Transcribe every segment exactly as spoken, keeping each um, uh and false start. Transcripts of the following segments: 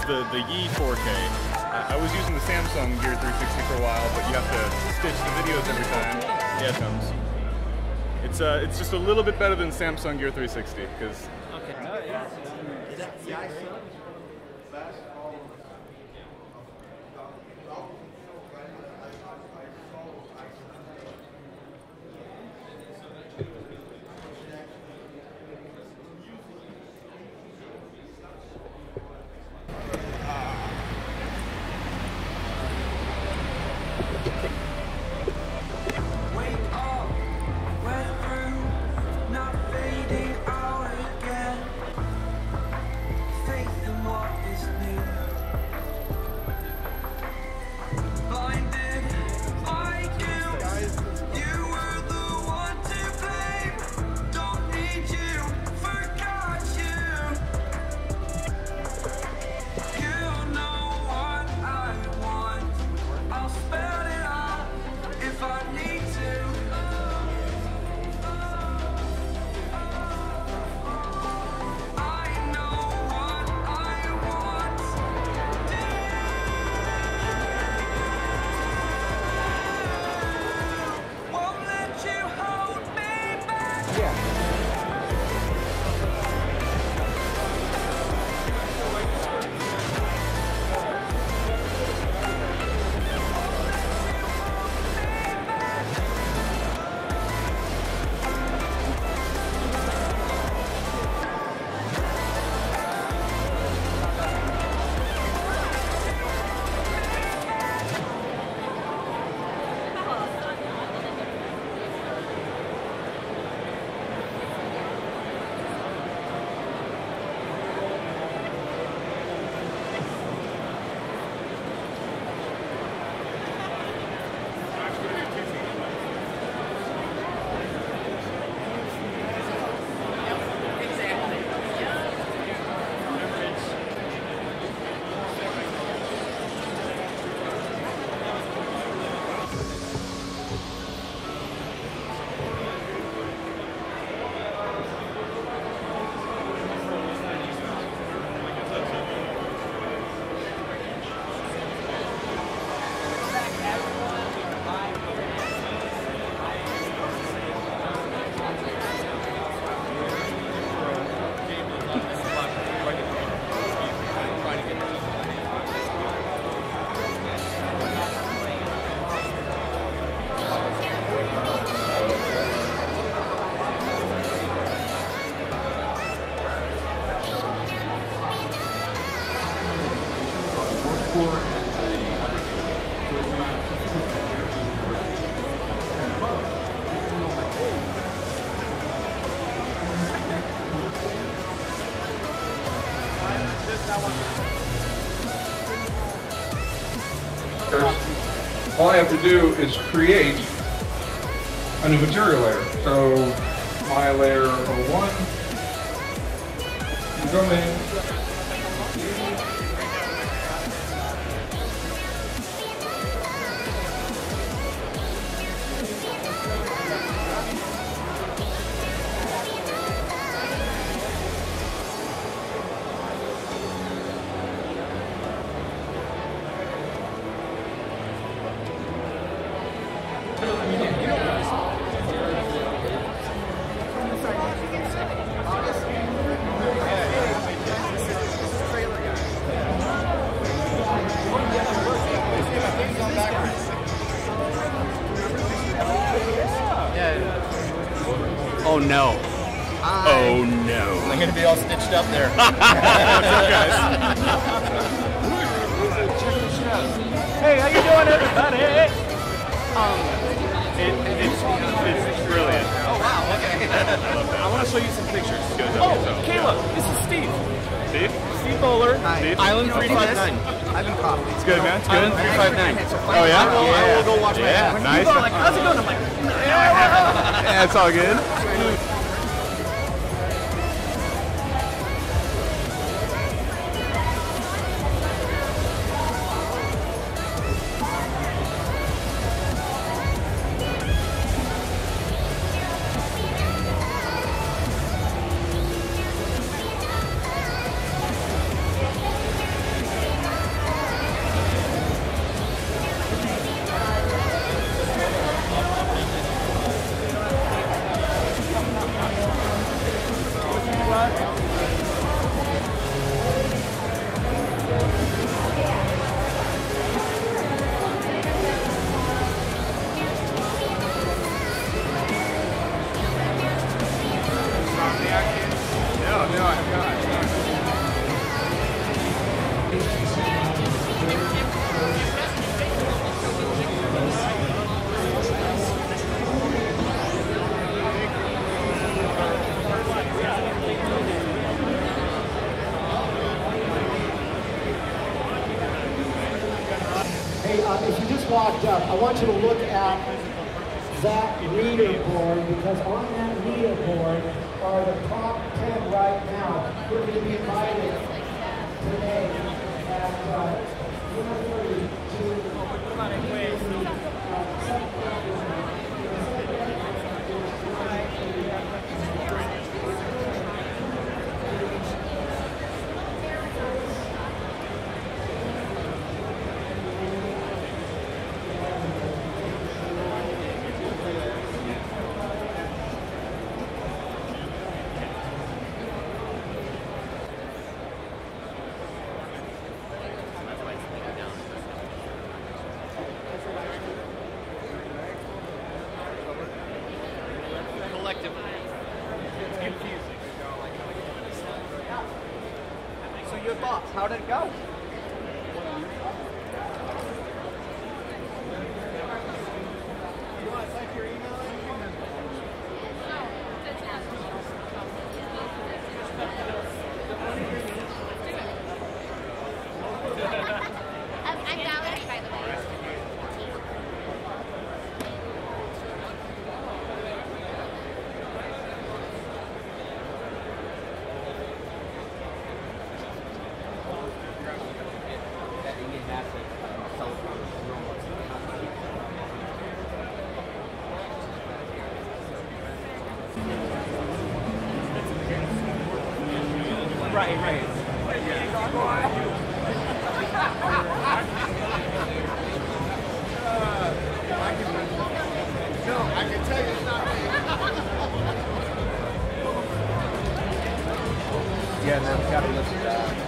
the, the Yi four K. Uh, I was using the Samsung Gear three sixty for a while, but you have to stitch the videos every time. Yeah, it comes. It's uh, it's just a little bit better than Samsung Gear three sixty because. Okay. All I have to do is create a new material layer. So my layer oh one, you go in. Oh no. Hi. Oh no. I'm gonna be all stitched up there. What's up, guys? Hey, how you doing, everybody? Um, it, it's, it's brilliant. Oh wow, okay. I love that. I want to show you some pictures. Go Oh, yourself. Kayla, this is Steve. Steve? Steve Bowler. Hi. Steve? Island three five nine. I've been coffee. It's good, man. It's good. Island three five nine. Oh yeah? I will, I will go watch my Yeah, when nice. people are like, how's it going? I'm like, Yeah, it's all good. backed up, I want you to look at that leaderboard, because on that leaderboard are the top ten right now. We're going to be invited today at uh, one thirty to So your thoughts, how did it go? I'm Dallas, by the way. Right, right. No, I can tell you it's not me. Yeah, no, we gotta listen to that.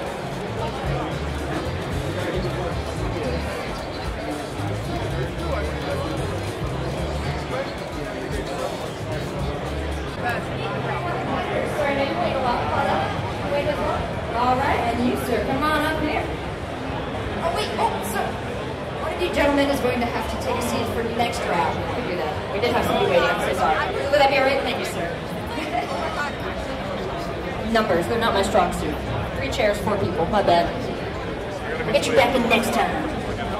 All right, and you, sir, come on up here. Oh, wait, oh, so one of you gentlemen is going to have to take a seat for the next round. We do that. We did have somebody waiting, I'm so sorry. Would that be all right? Thank you, sir. Numbers, they're not my strong suit. Three chairs, four people, my bad. We'll get you back in next time.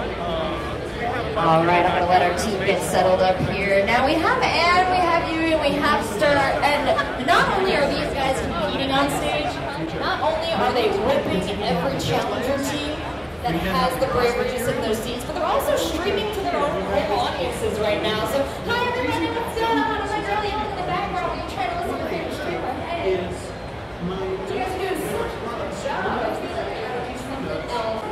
All right, I'm going to let our team get settled up here. Now we have Anne, we have you, and we have Star, and not only are these guys competing on stage, not only are they whipping every challenger team that has the bravery to sit in those seats, but they're also streaming to their own home audiences right now. So, hi everybody, what's going on? I'm like early on in the background. We're trying to listen to your streamer. Hey, you guys are doing such a good job. I feel like I gotta do something else.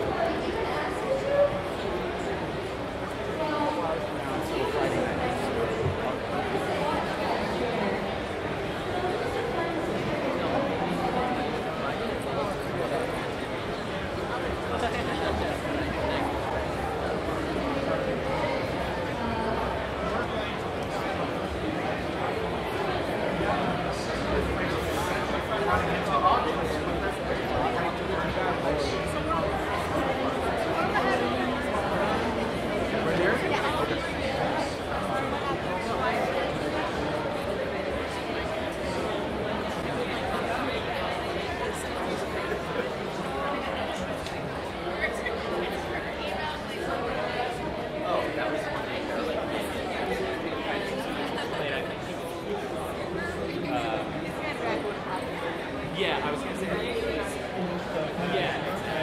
Yeah, I was gonna say. Yeah.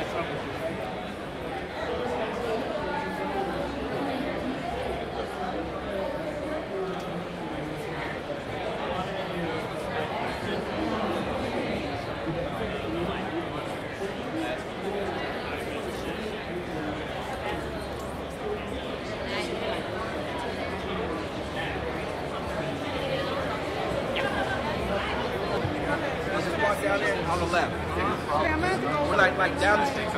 Down there on the left. We're like, like down the street.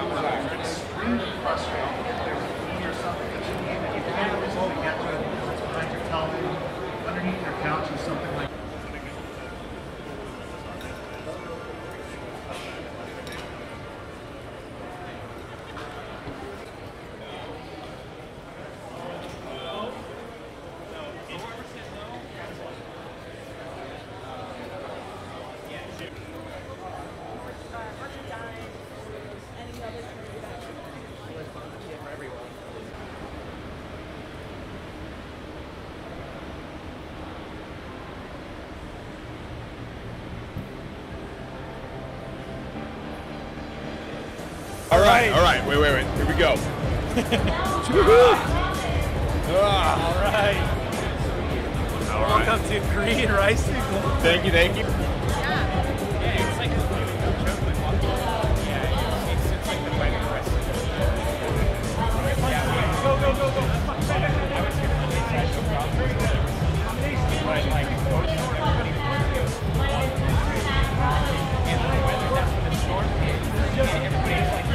Underneath your couch or something like that. Yeah. All right, all right. Wait, wait, wait. Here we go. All right. All right. Welcome to Korean rice. Thank you, thank you. Yeah, it's like a chocolate waffle. Yeah, it's, it's like the fighting rice. Yeah, go, go, go, go. I was here for the special problem. But like, everybody and the weather that's when the storm hit, everybody's like,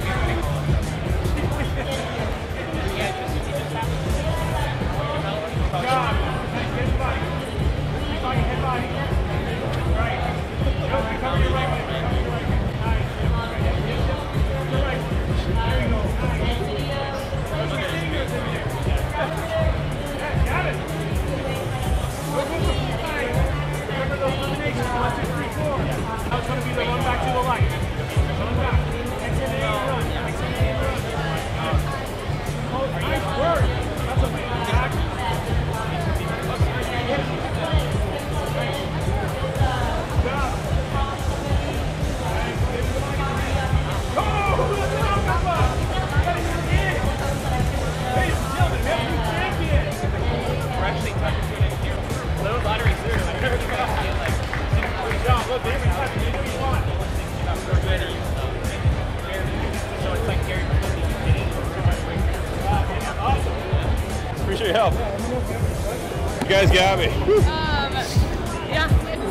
yeah, just, it just happens. God, head body. Head body, head body. Right. Go, recover your right leg. Recover your right leg. Nice. Your right. There you go. Nice. Those are the fingers in there. Yeah, got it. Go, go, go. Nice. Remember those eliminations. One, two, three, four. Now it's going to be the run back to the light. Run back. X N A run. X N A run. Oh, nice work. That's a big back. Appreciate your help. You guys got me. Um, yeah.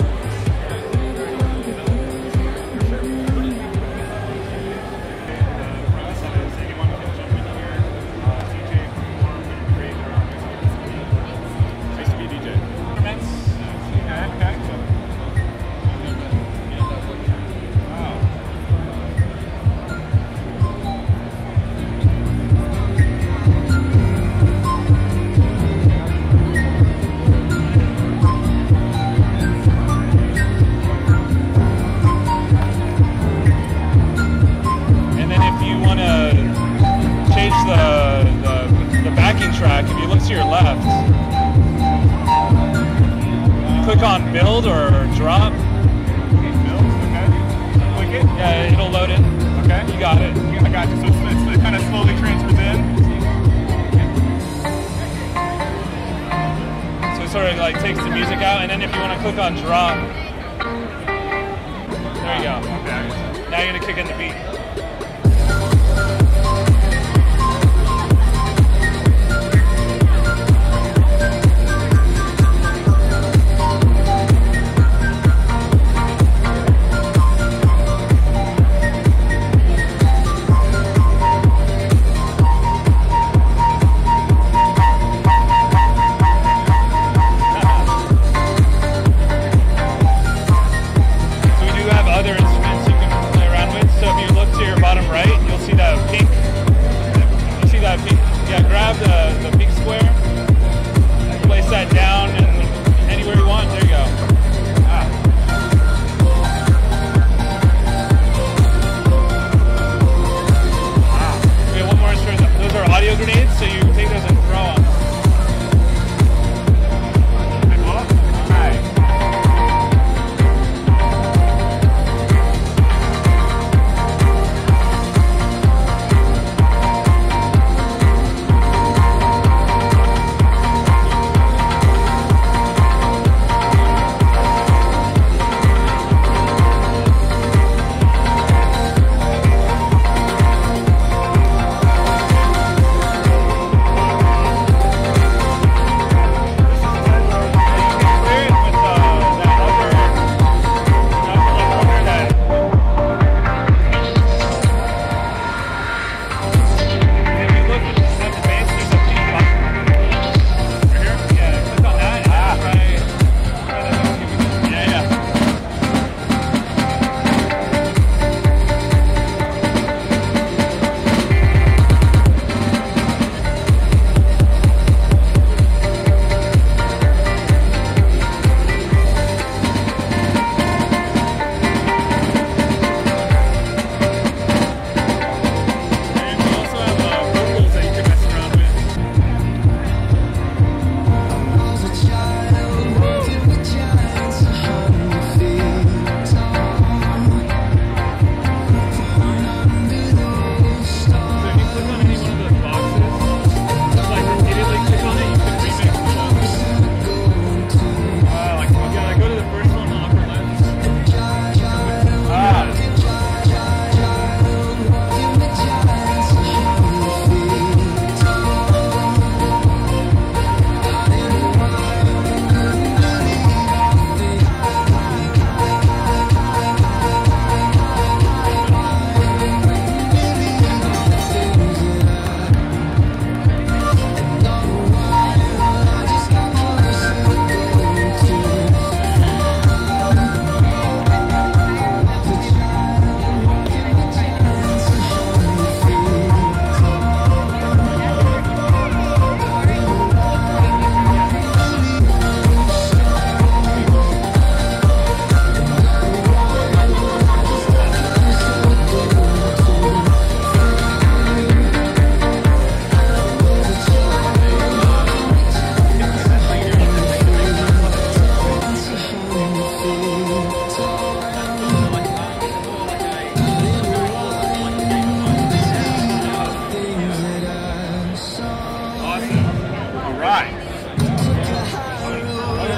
to your left. Click on build or drop. Okay, build, okay. Click it? Yeah, it'll load it. Okay. You got it. I got you. So it's, it's, it kind of slowly transfers in. So it sort of like takes the music out, and then if you want to click on drop, there you go. Okay. Now you're gonna kick in the beat. Other instruments you can play around with. So if you look to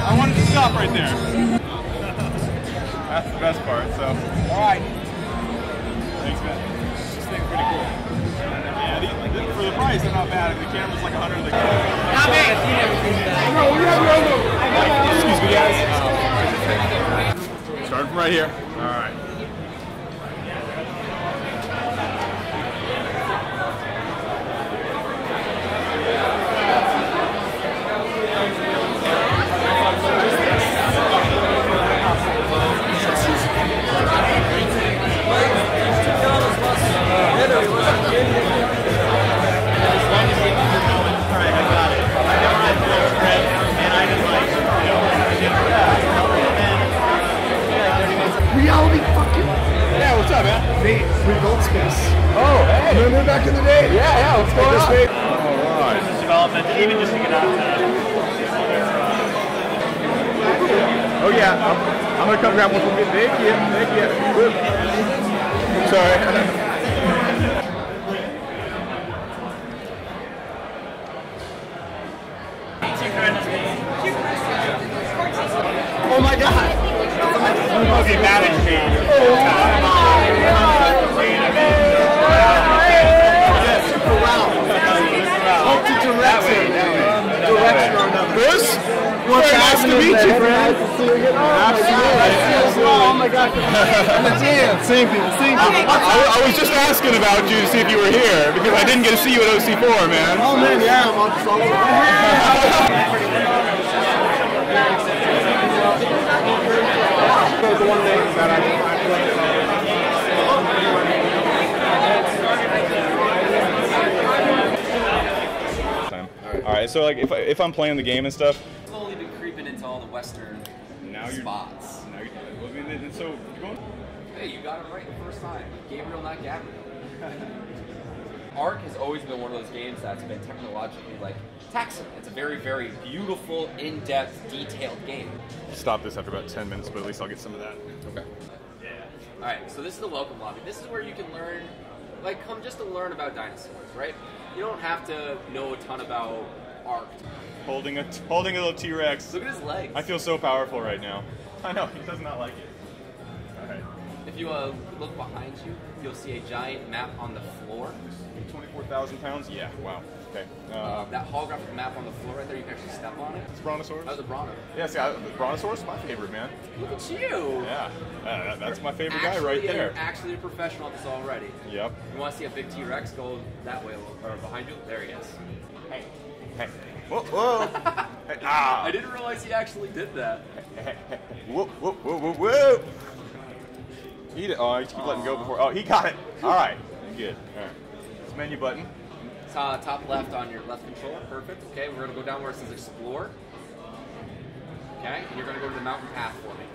I wanted to stop right there. That's the best part, so. Alright. Thanks, man. This thing's pretty cool. Yeah, these, like, for the price, they're not bad. The camera's like a hundred of the Not me! Excuse me, guys. Start from right here. Alright. Reality fucking. Yeah, what's up, man? Nate, free gold space. Oh, hey. Remember back in the day? Yeah, yeah, what's going on? Made... Alright. Business development, even just to get out to. Oh, yeah. I'm, I'm going to come grab one from you. Thank you. Thank you. Whoop. Sorry. Oh my god! Okay, manage me. Super wow. Multi-direction. Direction or another. Chris? Well, very nice to meet you, friend. Absolutely. Oh my god. Same people, same people. I, I was just asking about you to see if you were here because I didn't get to see you at O C four, man. Oh man, yeah, I'm on the solo. The one thing that I All right, so like if I, if I'm playing the game and stuff, I've only been creeping into all the western now you're, spots. Now you're, well, I mean, so you're going. Hey, you got it right the first time. Gabriel, not Gabriel. Ark has always been one of those games that's been technologically like taxing. It's a very, very beautiful, in-depth, detailed game. Stop this after about ten minutes, but at least I'll get some of that. Okay. All right, so this is the welcome lobby. This is where you can learn, like, come just to learn about dinosaurs, right? You don't have to know a ton about Ark. Holding a holding a little T-Rex. Look at his legs. I feel so powerful right now. I know he does not like it. All right. If you uh, look behind you, you'll see a giant map on the floor. twenty-four thousand pounds? Yeah, wow. Okay. Uh, Uh, that holographic map on the floor right there, you can actually step on it. It's Brontosaurus? That was a Bronto. Yeah, see, I, the Brontosaurus is my favorite, man. Look at you! Yeah, uh, that, that's my favorite actually, guy right yeah, there. You're actually a professional at this already. Yep. You want to see a big T-Rex? Go that way, or behind you. There he is. Hey, hey, whoa, whoa! Hey, ah. I didn't realize he actually did that. Whoa, whoa, whoa, whoa, whoa! Eat it. Oh, I keep letting go before. Oh, he got it. All right, good. All right. It's menu button. Uh, top left on your left control. Perfect. Okay, we're gonna go down where it says explore. Okay, and you're gonna go to the mountain path for me.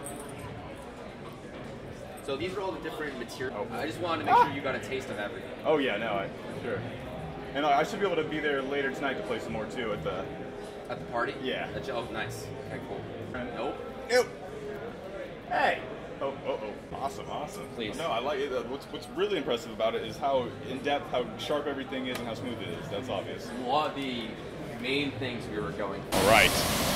So these are all the different materials. Oh. I just wanted to make ah. sure you got a taste of everything. Oh yeah, no, I, sure. And I should be able to be there later tonight to play some more too at the. At the party? Yeah. At, oh, nice. Okay, cool. Nope. Nope. Hey. Oh, oh, oh. Awesome, awesome. Please. No, I like it. Uh, what's what's really impressive about it is how in depth, how sharp everything is, and how smooth it is. That's obvious. One of the main things we were going for. All right.